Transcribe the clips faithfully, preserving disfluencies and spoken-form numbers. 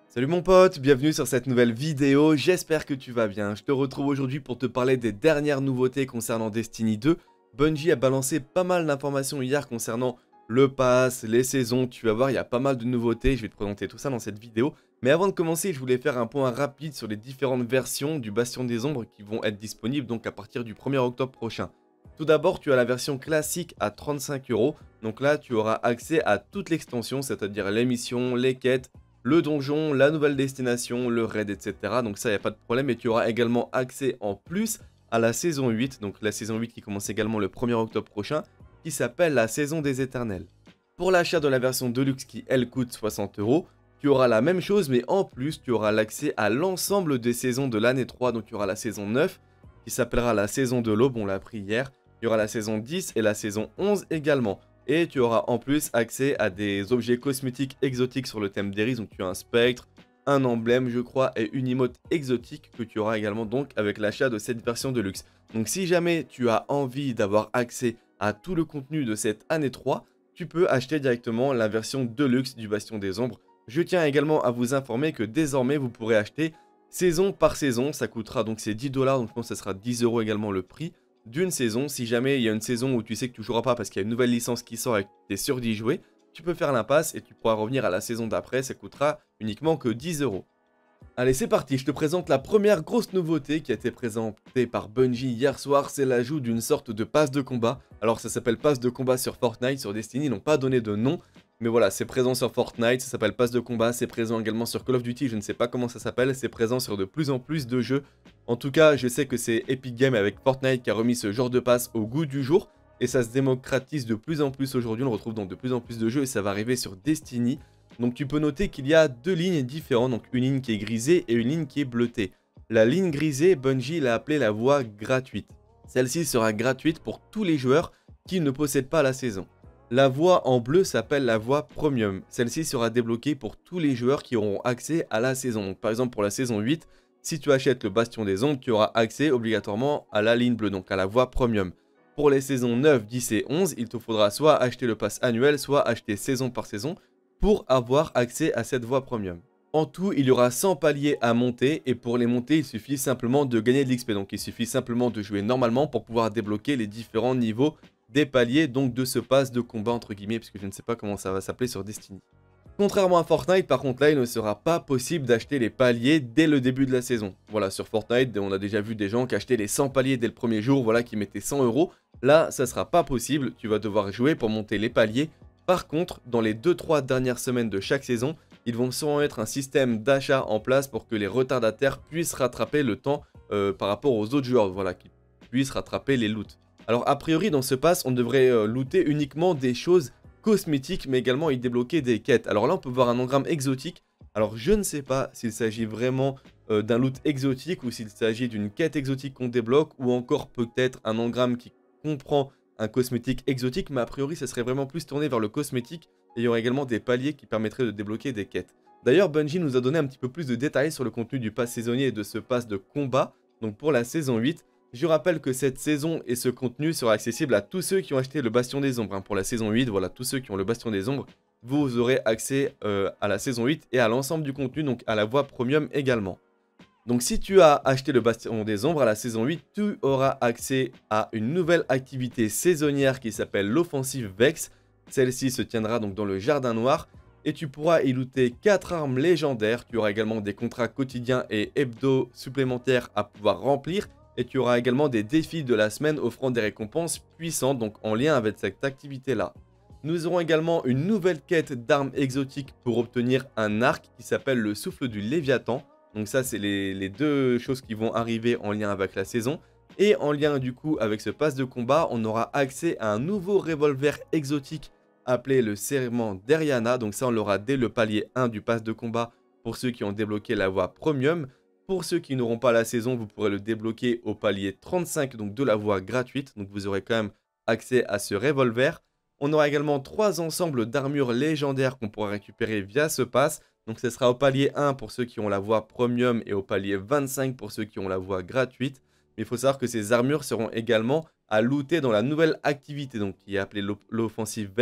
Salut mon pote, bienvenue sur cette nouvelle vidéo, j'espère que tu vas bien. Je te retrouve aujourd'hui pour te parler des dernières nouveautés concernant Destiny deux. Bungie a balancé pas mal d'informations hier concernant le pass, les saisons, tu vas voir il y a pas mal de nouveautés, je vais te présenter tout ça dans cette vidéo. Mais avant de commencer, je voulais faire un point rapide sur les différentes versions du Bastion des Ombres qui vont être disponibles donc à partir du premier octobre prochain. Tout d'abord, tu as la version classique à trente-cinq euros, donc là tu auras accès à toute l'extension, c'est-à-dire les missions, les quêtes, le donjon, la nouvelle destination, le raid, et cetera. Donc ça, il n'y a pas de problème. Et tu auras également accès en plus à la saison huit. Donc la saison huit qui commence également le premier octobre prochain, qui s'appelle la saison des éternels. Pour l'achat de la version Deluxe qui, elle, coûte soixante euros, tu auras la même chose, mais en plus, tu auras l'accès à l'ensemble des saisons de l'année trois. Donc tu auras la saison neuf, qui s'appellera la saison de l'aube, on l'a appris hier. Il y aura la saison dix et la saison onze également. Et tu auras en plus accès à des objets cosmétiques exotiques sur le thème d'Eris. Donc tu as un spectre, un emblème je crois et une emote exotique que tu auras également donc avec l'achat de cette version de luxe. Donc si jamais tu as envie d'avoir accès à tout le contenu de cette année trois, tu peux acheter directement la version Deluxe du Bastion des Ombres. Je tiens également à vous informer que désormais vous pourrez acheter saison par saison. Ça coûtera donc c'est dix dollars, donc je pense que ça sera dix euros également le prix d'une saison. Si jamais il y a une saison où tu sais que tu joueras pas parce qu'il y a une nouvelle licence qui sort et que tu es sûr d'y jouer, tu peux faire l'impasse et tu pourras revenir à la saison d'après, ça coûtera uniquement que dix euros. Allez, c'est parti, je te présente la première grosse nouveauté qui a été présentée par Bungie hier soir, c'est l'ajout d'une sorte de passe de combat. Alors ça s'appelle passe de combat sur Fortnite, sur Destiny, ils n'ont pas donné de nom, mais voilà, c'est présent sur Fortnite, ça s'appelle passe de combat, c'est présent également sur Call of Duty, je ne sais pas comment ça s'appelle, c'est présent sur de plus en plus de jeux. En tout cas, je sais que c'est Epic Games avec Fortnite qui a remis ce genre de passe au goût du jour, et ça se démocratise de plus en plus aujourd'hui, on le retrouve dans de plus en plus de jeux, et ça va arriver sur Destiny. Donc tu peux noter qu'il y a deux lignes différentes, donc une ligne qui est grisée et une ligne qui est bleutée. La ligne grisée, Bungie l'a appelée la voie gratuite. Celle-ci sera gratuite pour tous les joueurs qui ne possèdent pas la saison. La voie en bleu s'appelle la voie premium. Celle-ci sera débloquée pour tous les joueurs qui auront accès à la saison. Donc, par exemple pour la saison huit, si tu achètes le Bastion des Ombres, tu auras accès obligatoirement à la ligne bleue, donc à la voie premium. Pour les saisons neuf, dix et onze, il te faudra soit acheter le pass annuel, soit acheter saison par saison pour avoir accès à cette voie premium. En tout, il y aura cent paliers à monter et pour les monter, il suffit simplement de gagner de l'X P. Donc il suffit simplement de jouer normalement pour pouvoir débloquer les différents niveaux des paliers, donc de ce pass de combat entre guillemets, puisque je ne sais pas comment ça va s'appeler sur Destiny. Contrairement à Fortnite, par contre là, il ne sera pas possible d'acheter les paliers dès le début de la saison. Voilà, sur Fortnite, on a déjà vu des gens qui achetaient les cent paliers dès le premier jour, voilà, qui mettaient cent euros. Là, ça ne sera pas possible, tu vas devoir jouer pour monter les paliers. Par contre, dans les deux trois dernières semaines de chaque saison, ils vont sûrement mettre un système d'achat en place pour que les retardataires puissent rattraper le temps euh, par rapport aux autres joueurs, voilà, qui puissent rattraper les loots. Alors a priori dans ce pass, on devrait euh, looter uniquement des choses cosmétiques, mais également y débloquer des quêtes. Alors là on peut voir un engramme exotique. Alors je ne sais pas s'il s'agit vraiment euh, d'un loot exotique ou s'il s'agit d'une quête exotique qu'on débloque, ou encore peut-être un engramme qui comprend un cosmétique exotique, mais a priori ça serait vraiment plus tourné vers le cosmétique, et il y aurait également des paliers qui permettraient de débloquer des quêtes. D'ailleurs Bungie nous a donné un petit peu plus de détails sur le contenu du pass saisonnier et de ce pass de combat, donc pour la saison huit. Je rappelle que cette saison et ce contenu sera accessible à tous ceux qui ont acheté le Bastion des Ombres. Hein. Pour la saison huit, voilà, tous ceux qui ont le Bastion des Ombres, vous aurez accès euh, à la saison huit et à l'ensemble du contenu, donc à la voie premium également. Donc si tu as acheté le Bastion des Ombres à la saison huit, tu auras accès à une nouvelle activité saisonnière qui s'appelle l'Offensive Vex. Celle-ci se tiendra donc dans le Jardin Noir et tu pourras y looter quatre armes légendaires. Tu auras également des contrats quotidiens et hebdo supplémentaires à pouvoir remplir. Et tu auras également des défis de la semaine offrant des récompenses puissantes, donc en lien avec cette activité-là. Nous aurons également une nouvelle quête d'armes exotiques pour obtenir un arc qui s'appelle le souffle du Léviathan. Donc ça, c'est les, les deux choses qui vont arriver en lien avec la saison. Et en lien du coup avec ce pass de combat, on aura accès à un nouveau revolver exotique appelé le Serment d'Eriana. Donc ça, on l'aura dès le palier un du pass de combat pour ceux qui ont débloqué la voie premium. Pour ceux qui n'auront pas la saison, vous pourrez le débloquer au palier trente-cinq, donc de la voie gratuite. Donc vous aurez quand même accès à ce revolver. On aura également trois ensembles d'armures légendaires qu'on pourra récupérer via ce pass. Donc ce sera au palier un pour ceux qui ont la voie premium et au palier vingt-cinq pour ceux qui ont la voie gratuite. Mais il faut savoir que ces armures seront également à looter dans la nouvelle activité, donc qui est appelée l'Offensive Vex,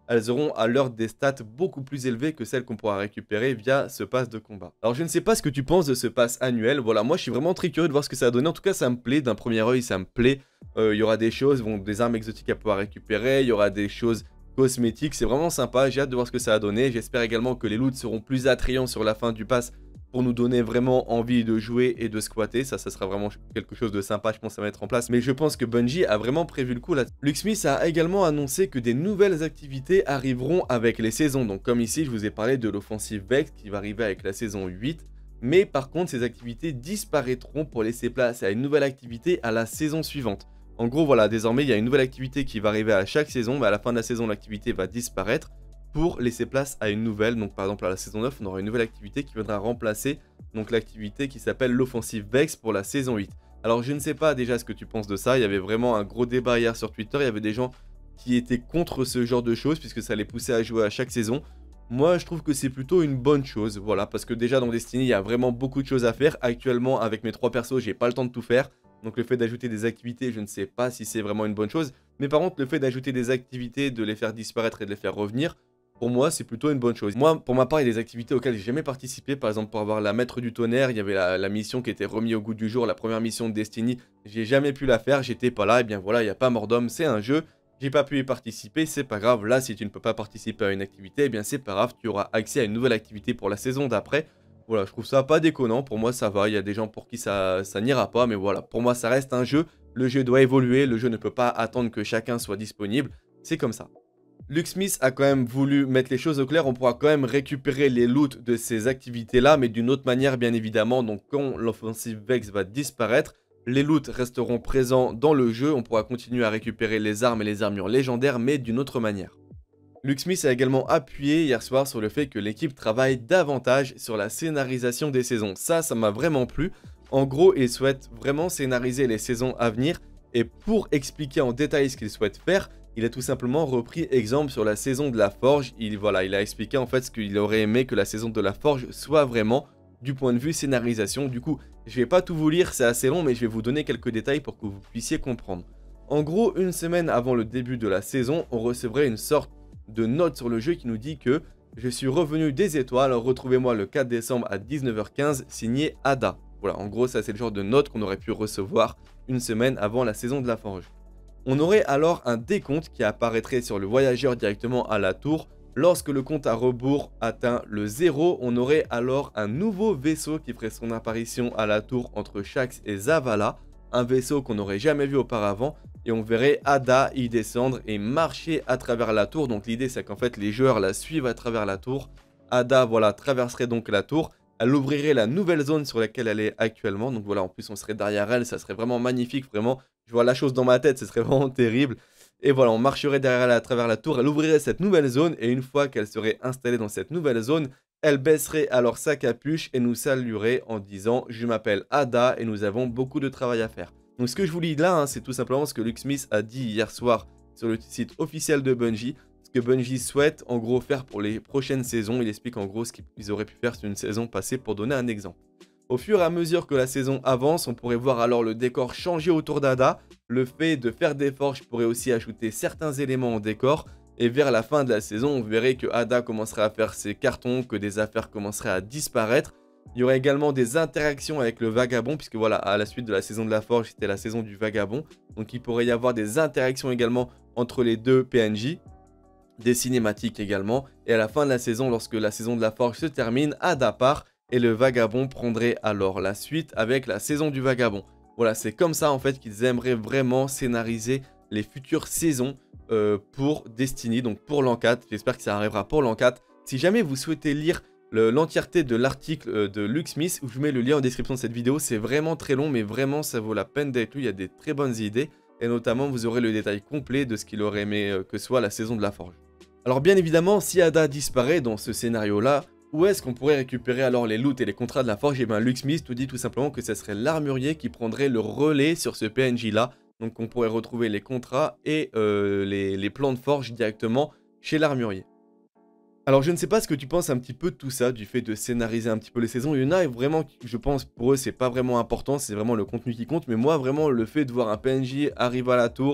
elles auront à l'heure des stats beaucoup plus élevées que celles qu'on pourra récupérer via ce pass de combat. Alors je ne sais pas ce que tu penses de ce pass annuel, voilà, moi je suis vraiment très curieux de voir ce que ça va donner, en tout cas ça me plaît, d'un premier œil ça me plaît, euh, il y aura des choses, bon, des armes exotiques à pouvoir récupérer, il y aura des choses cosmétiques, c'est vraiment sympa, j'ai hâte de voir ce que ça va donner, j'espère également que les loots seront plus attrayants sur la fin du pass pour nous donner vraiment envie de jouer et de squatter. Ça, ça sera vraiment quelque chose de sympa, je pense, à mettre en place. Mais je pense que Bungie a vraiment prévu le coup là. Lucksmith a également annoncé que des nouvelles activités arriveront avec les saisons. Donc comme ici, je vous ai parlé de l'offensive Vex qui va arriver avec la saison huit. Mais par contre, ces activités disparaîtront pour laisser place à une nouvelle activité à la saison suivante. En gros, voilà, désormais, il y a une nouvelle activité qui va arriver à chaque saison. Mais à la fin de la saison, l'activité va disparaître pour laisser place à une nouvelle. Donc par exemple à la saison neuf, on aura une nouvelle activité qui viendra remplacer donc l'activité qui s'appelle l'offensive Vex pour la saison huit. Alors je ne sais pas déjà ce que tu penses de ça, il y avait vraiment un gros débat hier sur Twitter, il y avait des gens qui étaient contre ce genre de choses puisque ça les poussait à jouer à chaque saison. Moi je trouve que c'est plutôt une bonne chose, voilà, parce que déjà dans Destiny il y a vraiment beaucoup de choses à faire. Actuellement avec mes trois persos j'ai pas le temps de tout faire, donc le fait d'ajouter des activités je ne sais pas si c'est vraiment une bonne chose. Mais par contre le fait d'ajouter des activités, de les faire disparaître et de les faire revenir, pour moi, c'est plutôt une bonne chose. Moi, pour ma part, il y a des activités auxquelles j'ai jamais participé. Par exemple, pour avoir la maître du tonnerre, il y avait la, la mission qui était remise au goût du jour, la première mission de Destiny. J'ai jamais pu la faire, j'étais pas là. Et bien voilà, il n'y a pas mort d'homme, c'est un jeu. J'ai pas pu y participer, c'est pas grave. Là, si tu ne peux pas participer à une activité, eh bien c'est pas grave, tu auras accès à une nouvelle activité pour la saison d'après. Voilà, je trouve ça pas déconnant. Pour moi, ça va. Il y a des gens pour qui ça, ça n'ira pas, mais voilà, pour moi, ça reste un jeu. Le jeu doit évoluer, le jeu ne peut pas attendre que chacun soit disponible. C'est comme ça. Lucksmith a quand même voulu mettre les choses au clair, on pourra quand même récupérer les loots de ces activités-là, mais d'une autre manière bien évidemment. Donc quand l'offensive Vex va disparaître, les loots resteront présents dans le jeu, on pourra continuer à récupérer les armes et les armures légendaires, mais d'une autre manière. Lucksmith a également appuyé hier soir sur le fait que l'équipe travaille davantage sur la scénarisation des saisons. Ça, ça m'a vraiment plu. En gros, il souhaite vraiment scénariser les saisons à venir, et pour expliquer en détail ce qu'il souhaite faire, il a tout simplement repris exemple sur la saison de la Forge. Il, voilà, il a expliqué en fait ce qu'il aurait aimé que la saison de la Forge soit vraiment du point de vue scénarisation. Du coup, je vais pas tout vous lire, c'est assez long, mais je vais vous donner quelques détails pour que vous puissiez comprendre. En gros, une semaine avant le début de la saison, on recevrait une sorte de note sur le jeu qui nous dit que « Je suis revenu des étoiles, retrouvez-moi le quatre décembre à dix-neuf heures quinze, signé Ada ». Voilà, en gros, ça c'est le genre de note qu'on aurait pu recevoir une semaine avant la saison de la Forge. On aurait alors un décompte qui apparaîtrait sur le voyageur directement à la tour. Lorsque le compte à rebours atteint le zéro, on aurait alors un nouveau vaisseau qui ferait son apparition à la tour entre Shaxx et Zavala. Un vaisseau qu'on n'aurait jamais vu auparavant. Et on verrait Ada y descendre et marcher à travers la tour. Donc l'idée c'est qu'en fait les joueurs la suivent à travers la tour. Ada voilà, traverserait donc la tour. Elle ouvrirait la nouvelle zone sur laquelle elle est actuellement. Donc voilà, en plus on serait derrière elle, ça serait vraiment magnifique, vraiment. Je vois la chose dans ma tête, ce serait vraiment terrible. Et voilà, on marcherait derrière elle à travers la tour, elle ouvrirait cette nouvelle zone, et une fois qu'elle serait installée dans cette nouvelle zone, elle baisserait alors sa capuche et nous saluerait en disant « Je m'appelle Ada et nous avons beaucoup de travail à faire ». Donc ce que je vous lis là, hein, c'est tout simplement ce que Lucksmith a dit hier soir sur le site officiel de Bungie. Ce que Bungie souhaite en gros faire pour les prochaines saisons. Il explique en gros ce qu'ils auraient pu faire sur une saison passée pour donner un exemple. Au fur et à mesure que la saison avance, on pourrait voir alors le décor changer autour d'Ada. Le fait de faire des forges pourrait aussi ajouter certains éléments au décor. Et vers la fin de la saison, on verrait que Ada commencerait à faire ses cartons, que des affaires commenceraient à disparaître. Il y aurait également des interactions avec le vagabond, puisque voilà, à la suite de la saison de la forge, c'était la saison du vagabond. Donc il pourrait y avoir des interactions également entre les deux P N J. Des cinématiques également. Et à la fin de la saison, lorsque la saison de la forge se termine, Ada part. Et le vagabond prendrait alors la suite avec la saison du vagabond. Voilà, c'est comme ça en fait qu'ils aimeraient vraiment scénariser les futures saisons euh, pour Destiny, donc pour l'an quatre. J'espère que ça arrivera pour l'an quatre. Si jamais vous souhaitez lire l'entièreté de l'article euh, de Lucksmith, je vous mets le lien en description de cette vidéo. C'est vraiment très long, mais vraiment ça vaut la peine d'être lu. Il y a des très bonnes idées. Et notamment, vous aurez le détail complet de ce qu'il aurait aimé euh, que soit la saison de la forge. Alors bien évidemment, si Ada disparaît dans ce scénario-là, où est-ce qu'on pourrait récupérer alors les loots et les contrats de la forge? Et bien Lucksmith nous dit tout simplement que ce serait l'armurier qui prendrait le relais sur ce P N J là. Donc on pourrait retrouver les contrats et euh, les, les plans de forge directement chez l'armurier. Alors je ne sais pas ce que tu penses un petit peu de tout ça, du fait de scénariser un petit peu les saisons. Il y en a vraiment, je pense pour eux c'est pas vraiment important, c'est vraiment le contenu qui compte. Mais moi vraiment le fait de voir un P N J arriver à la tour,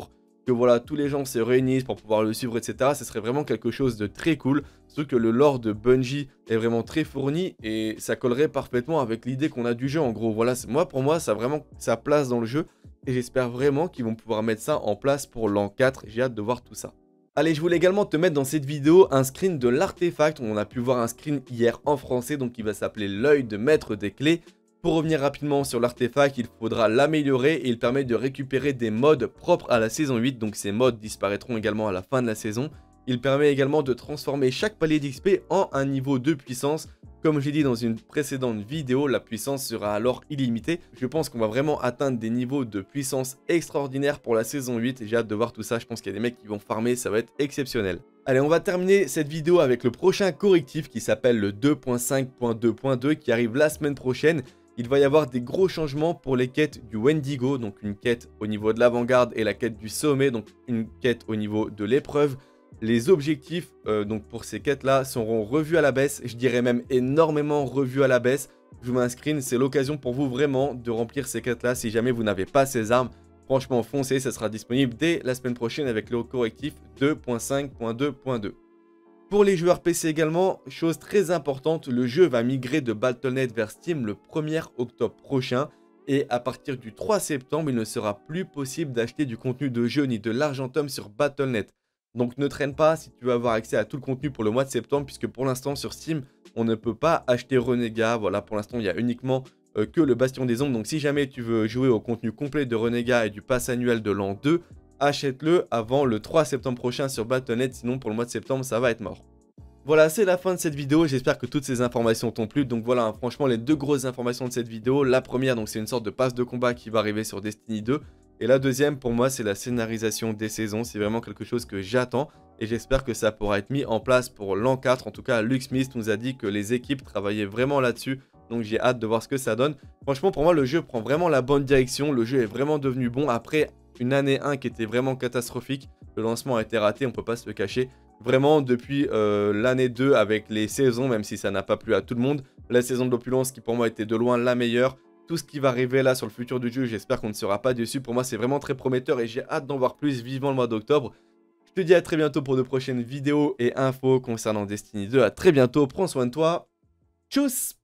que voilà, tous les gens se réunissent pour pouvoir le suivre, et cetera. Ce serait vraiment quelque chose de très cool. Surtout que le lore de Bungie est vraiment très fourni et ça collerait parfaitement avec l'idée qu'on a du jeu. En gros, voilà, moi pour moi, ça a vraiment sa place dans le jeu et j'espère vraiment qu'ils vont pouvoir mettre ça en place pour l'an quatre. J'ai hâte de voir tout ça. Allez, je voulais également te mettre dans cette vidéo un screen de l'artefact. On a pu voir un screen hier en français, donc il va s'appeler l'œil de maître des clés. Pour revenir rapidement sur l'artefact, il faudra l'améliorer et il permet de récupérer des mods propres à la saison huit. Donc ces mods disparaîtront également à la fin de la saison. Il permet également de transformer chaque palier d'X P en un niveau de puissance. Comme j'ai dit dans une précédente vidéo, la puissance sera alors illimitée. Je pense qu'on va vraiment atteindre des niveaux de puissance extraordinaires pour la saison huit. J'ai hâte de voir tout ça, je pense qu'il y a des mecs qui vont farmer, ça va être exceptionnel. Allez, on va terminer cette vidéo avec le prochain correctif qui s'appelle le deux point cinq point deux point deux qui arrive la semaine prochaine. Il va y avoir des gros changements pour les quêtes du Wendigo, donc une quête au niveau de l'avant-garde et la quête du sommet, donc une quête au niveau de l'épreuve. Les objectifs euh, donc pour ces quêtes-là seront revus à la baisse, je dirais même énormément revus à la baisse. Je vous mets un screen, c'est l'occasion pour vous vraiment de remplir ces quêtes-là si jamais vous n'avez pas ces armes. Franchement, foncez, ça sera disponible dès la semaine prochaine avec le correctif deux point cinq point deux point deux. Pour les joueurs P C également, chose très importante, le jeu va migrer de Battle point net vers Steam le premier octobre prochain. Et à partir du trois septembre, il ne sera plus possible d'acheter du contenu de jeu ni de l'argentum sur Battle point net. Donc ne traîne pas si tu veux avoir accès à tout le contenu pour le mois de septembre, puisque pour l'instant sur Steam, on ne peut pas acheter Renégat. Voilà, pour l'instant, il y a uniquement euh, que le Bastion des Ombres. Donc si jamais tu veux jouer au contenu complet de Renégat et du pass annuel de l'an deux, achète-le avant le trois septembre prochain sur Battle point net, sinon pour le mois de septembre, ça va être mort. Voilà, c'est la fin de cette vidéo, j'espère que toutes ces informations t'ont plu. Donc voilà, hein, franchement, les deux grosses informations de cette vidéo. La première, donc c'est une sorte de passe de combat qui va arriver sur Destiny deux. Et la deuxième, pour moi, c'est la scénarisation des saisons. C'est vraiment quelque chose que j'attends et j'espère que ça pourra être mis en place pour l'an quatre. En tout cas, Luke Smith nous a dit que les équipes travaillaient vraiment là-dessus. Donc j'ai hâte de voir ce que ça donne. Franchement, pour moi, le jeu prend vraiment la bonne direction. Le jeu est vraiment devenu bon après une année un qui était vraiment catastrophique. Le lancement a été raté, on ne peut pas se le cacher. Vraiment, depuis euh, l'année deux avec les saisons, même si ça n'a pas plu à tout le monde, la saison de l'opulence qui pour moi était de loin la meilleure. Tout ce qui va arriver là sur le futur du jeu, j'espère qu'on ne sera pas déçu. Pour moi, c'est vraiment très prometteur et j'ai hâte d'en voir plus vivant le mois d'octobre. Je te dis à très bientôt pour de prochaines vidéos et infos concernant Destiny deux. À très bientôt, prends soin de toi. Tchuss!